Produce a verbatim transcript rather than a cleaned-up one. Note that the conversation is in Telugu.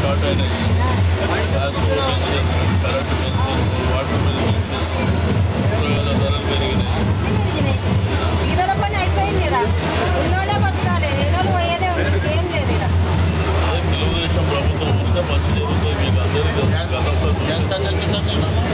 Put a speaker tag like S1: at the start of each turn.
S1: స్టార్ట్ అయినాయి. Gas pension, current pension, water bill business, కూరగాయల ధరలు పెరిగినాయి. అదే తెలుగుదేశం ప్రభుత్వం వస్తే మంచి జరుగుతుంది. మీకు అందరికీ